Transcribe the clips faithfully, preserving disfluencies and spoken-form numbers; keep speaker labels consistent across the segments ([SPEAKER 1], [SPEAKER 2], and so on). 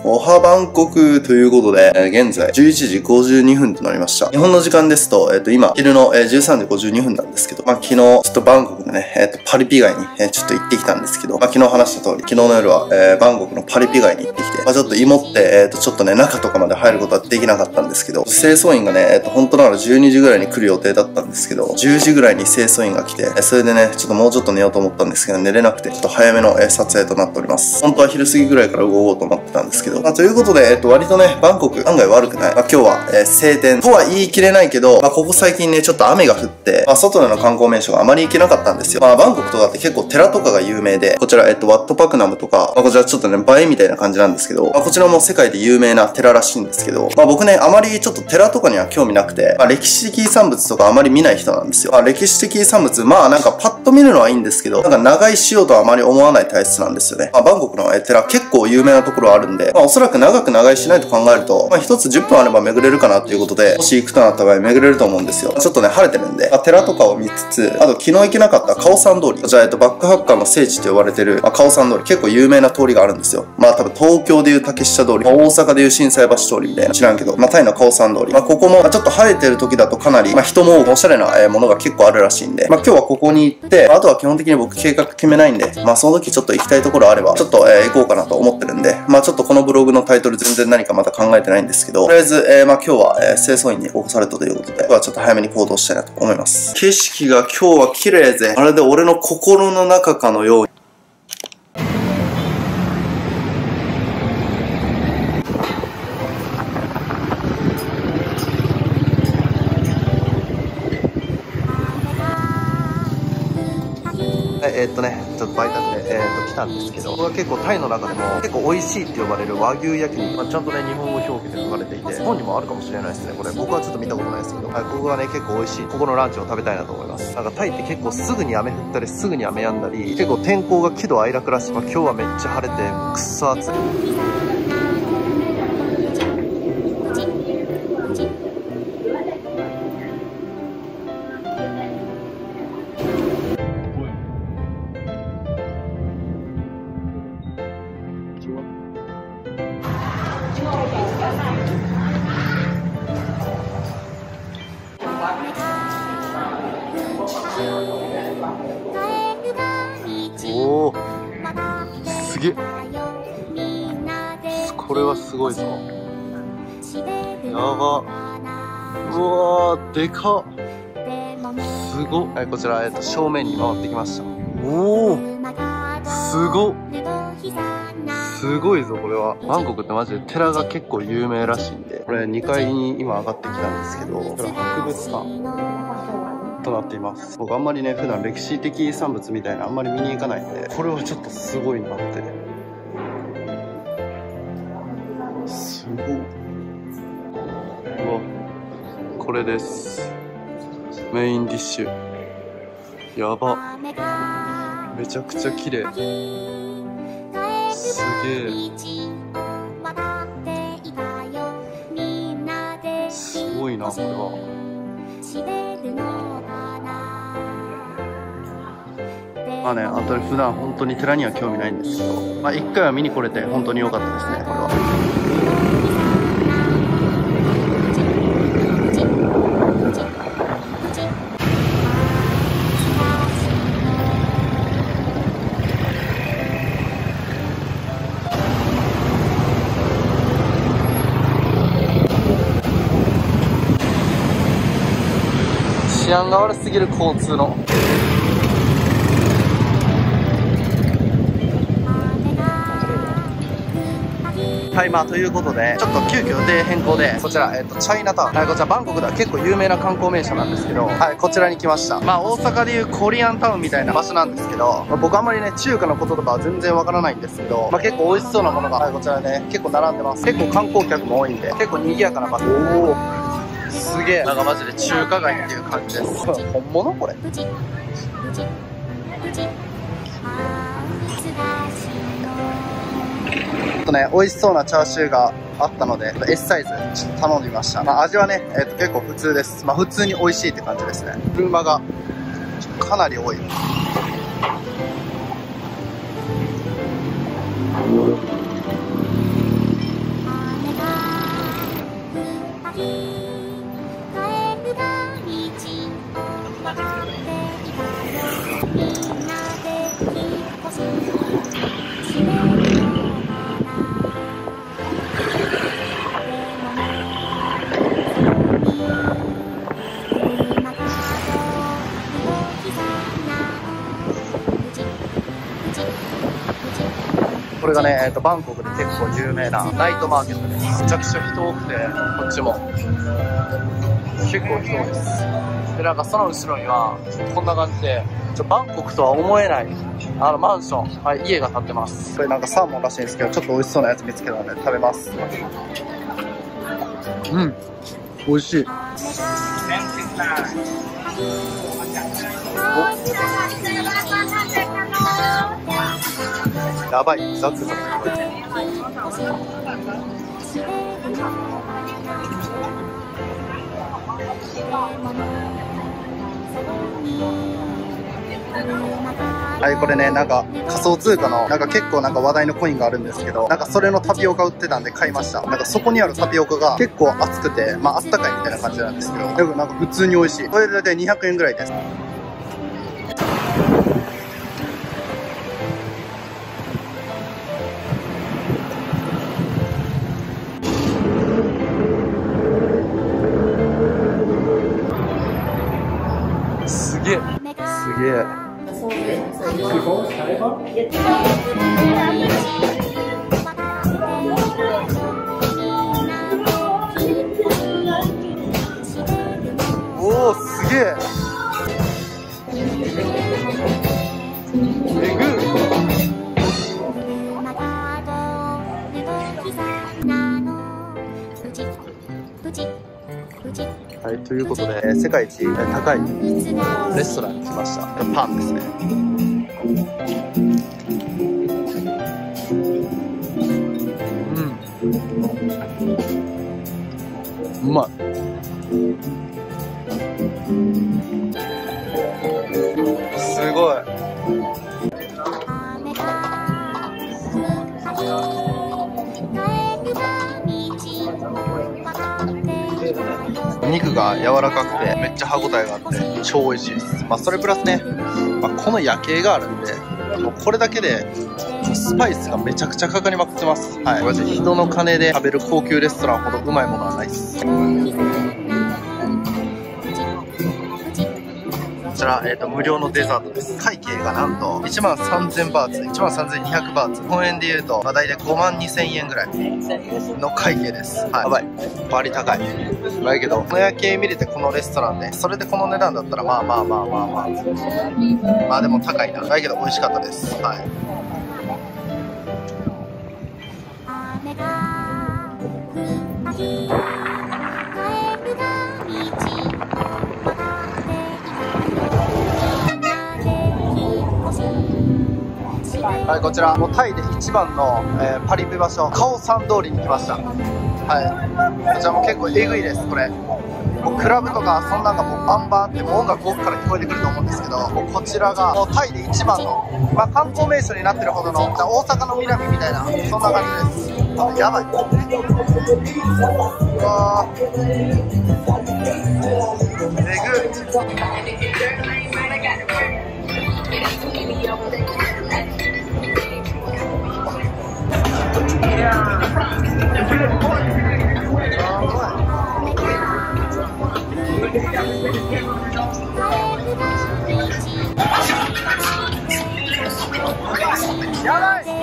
[SPEAKER 1] おはバンコクということで、えー、現在じゅういちじごじゅうにふんとなりました。日本の時間ですと、えっと、今、昼の、えー、じゅうさんじごじゅうにふんなんですけど、まあ、昨日、ちょっとバンコクのね、えっと、パリピ街に、えー、ちょっと行ってきたんですけど、まあ、昨日話した通り、昨日の夜は、えー、バンコクのパリピ街に行ってきて、まあ、ちょっと芋って、えっと、ちょっとね、中とかまで入ることはできなかったんですけど、清掃員がね、えっと、本当ならじゅうにじぐらいに来る予定だったんですけど、じゅうじぐらいに清掃員が来て、それでね、ちょっともうちょっと寝ようと思ったんですけど、寝れなくて、ちょっと早めの、えー、撮影となっております。本当は昼過ぎぐらいから動こうと思ってたんですけど、まあ、ということで、えっと、割とね、バンコク案外悪くない。まあ、今日は、えー、晴天とは言い切れないけど、まあ、ここ最近ね、ちょっと雨が降って、まあ、外での観光名所があまり行けなかったんですよ。まあ、バンコクとかって結構寺とかが有名で、こちら、えっと、ワットパクナムとか、まあ、こちらちょっとね、映えみたいな感じなんですけど、まあ、こちらも世界で有名な寺らしいんですけど、まあ、僕ね、あまりちょっと寺とかには興味なくて、まあ、歴史的遺産物とかあまり見ない人なんですよ。まあ、歴史的遺産物、まあ、なんかパッと見るのはいいんですけど、なんか長居しようとはあまり思わない体質なんですよね。まあ、バンコクのえ寺結構有名なところあるんで、まあ、おそらく長く長居しないと考えると、まあ、一つじゅっぷんあれば巡れるかなっていうことで、もし行くとなった場合巡れると思うんですよ。ちょっとね、晴れてるんで、まあ、寺とかを見つつ、あと昨日行けなかったカオサン通り。じゃあ、えっと、バックハッカーの聖地と呼ばれてる、まあ、カオサン通り、結構有名な通りがあるんですよ。まあ、多分東京でいう竹下通り、まあ、大阪でいう心斎橋通りみたいな、知らんけど、まあ、タイのカオサン通り。まあ、ここも、まあ、ちょっと晴れてる時だとかなり、まあ、人もおしゃれなものが結構あるらしいんで、まあ、今日はここに行って、あとは基本的に僕計画決めないんで、まあ、その時ちょっと行きたいところあれば、ちょっと、えー、行こうかなと思ってるんで、まあ、ちょっとこのブログのタイトル全然何かまた考えてないんですけど、とりあえず、えー、まあ、今日は、えー、清掃員に起こされたということで、今日はちょっと早めに行動したいなと思います。景色が今日は綺麗ぜ。まるで俺の心の中かのように。えーっとね、ちょっとバイタクで、えー、っと来たんですけど、これは結構タイの中でも結構美味しいって呼ばれる和牛焼肉、まあ、ちゃんとね日本語表記で書かれていて、日本にもあるかもしれないですね。これ僕はちょっと見たことないですけど、はい、ここがね結構美味しい、ここのランチを食べたいなと思います。なんかタイって結構すぐに雨降ったりすぐに雨止んだり、結構天候が喜怒哀楽らしい。まあ、今日はめっちゃ晴れてくっそ暑い。おー、すげえ。これはすごいぞ。やば。うわー、でかっ。すごっ。はい、こちら、えっと、正面に回ってきました。おー、すごっ。すごいぞ、これは。バンコクってマジで寺が結構有名らしいんで、これにかいに今上がってきたんですけど、これは博物館となっています。僕あんまりね、普段歴史的遺産物みたいなあんまり見に行かないんで、これはちょっとすごいなって。すごい。うわ、これです。メインディッシュ。やば。めちゃくちゃ綺麗。すげえ。すごいな、これは。まあね、あと普段本当に寺には興味ないんですけど、まあ一回は見に来れて本当に良かったですね、これは。治安が悪すぎる交通の。はい、まあということで、ちょっと急遽予定変更で、こちら、えっと、チャイナタウン。はい、こちらバンコクでは結構有名な観光名所なんですけど、はい、こちらに来ました。まあ大阪でいうコリアンタウンみたいな場所なんですけど、まあ、僕あんまりね、中華のこととかは全然わからないんですけど、まあ結構美味しそうなものが、はい、こちらね、結構並んでます。結構観光客も多いんで、結構賑やかな場所。おー、すげえ。なんかマジで中華街っていう感じです。本物これ。とね、美味しそうなチャーシューがあったので S サイズちょっと頼んでみました。まあ、味はね、えー、と結構普通です。まあ普通に美味しいって感じですね。車がかなり多い。 これがね、えっと、バンコクで結構有名なナイトマーケットです。めちゃくちゃ人多くて、こっちも結構人多いです。で、なんかその後ろにはこんな感じで、ちょバンコクとは思えないあのマンション、はい、家が建ってます。これなんかサーモンらしいんですけど、ちょっと美味しそうなやつ見つけたので食べます。うん、美味しい。やばい、ザクザク聞こえてる。はい、これね、なんか仮想通貨のなんか結構なんか話題のコインがあるんですけど、なんかそれのタピオカ売ってたんで買いました。なんかそこにあるタピオカが結構熱くて、まああったかいみたいな感じなんですけど、でもなんか普通に美味しい。これで大体にひゃくえんぐらいです。すげえ、すげえ。おお、すげえ。えぐっ。はい、ということで、世界一高いレストランに来ました。パンですね。うん。うまい。すごい。肉が柔らかくてめっちゃ歯ごたえがあって超美味しいです。まあそれプラスね、まあ、この夜景があるんで、もうこれだけでスパイスがめちゃくちゃかかりまくってます。はい、マジで人の金で食べる高級レストランほどうまいものはないです。こちら、えーと、無料のデザートです。会計がなんといちまんさんぜんバーツ、いちまんさんぜんにひゃくバーツ、日本円で言うと、まあ、大体ごまんにせんえんぐらいの会計です。はい、やばい、バリ高い。だけど、この夜景見れてこのレストランで、それでこの値段だったら、まあまあまあまあまあ、まあでも高いな。だけど美味しかったです。はい。はい、こちらもうタイで一番の、えー、パリピ場所カオサン通りに来ました。はい、こちらも結構えぐいです。これもうクラブとかそんなんがもうバンバンってもう音楽奥から聞こえてくると思うんですけど、もうこちらがもうタイで一番の、まあ、観光名所になってるほどの大阪の南みたいなそんな感じです。やばい。うわー、えぐやばい。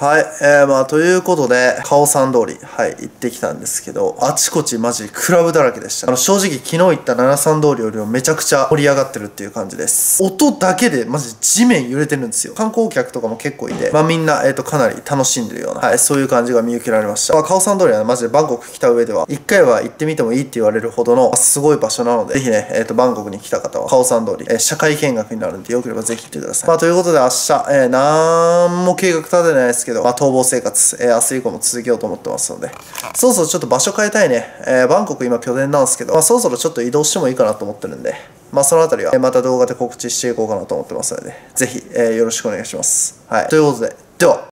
[SPEAKER 1] はい。えー、まあ、ということで、カオさん通り、はい、行ってきたんですけど、あちこちマジクラブだらけでした。あの、正直昨日行ったななさん通りよりもめちゃくちゃ盛り上がってるっていう感じです。音だけでマジ地面揺れてるんですよ。観光客とかも結構いて、まあみんな、えっと、かなり楽しんでるような、はい、そういう感じが見受けられました。まあ、カオさん通りはマジでバンコク来た上では、一回は行ってみてもいいって言われるほどの、すごい場所なので、ぜひね、えっと、バンコクに来た方は、カオさん通り、えー、社会見学になるんで、よければぜひ行ってください。まあ、ということで明日、えー、なんも計画立てないですけど、まあ、逃亡生活、えー、明日以降も続けようと思ってますので、そろそろちょっと場所変えたいね。えー、バンコク今拠点なんですけど、まあ、そろそろちょっと移動してもいいかなと思ってるんで、まあ、そのあたりは、また動画で告知していこうかなと思ってますので、ぜひ、えー、よろしくお願いします。はい。ということで、では。